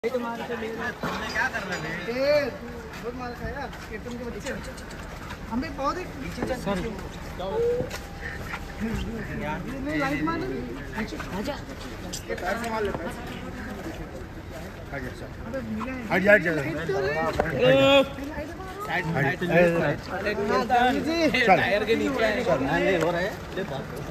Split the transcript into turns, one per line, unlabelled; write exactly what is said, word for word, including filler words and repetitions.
तुमने क्या कर रहे थे?
ए बहुत मार खाया कीर्तन के बच्चे हम भी बहुत ही पीछे चल सर नहीं लाइट मार आजा ये पैर से मार ले पैर आजा अबे मिले हट जा चल साइड साइड टायर के नीचे नहीं हो रहा है।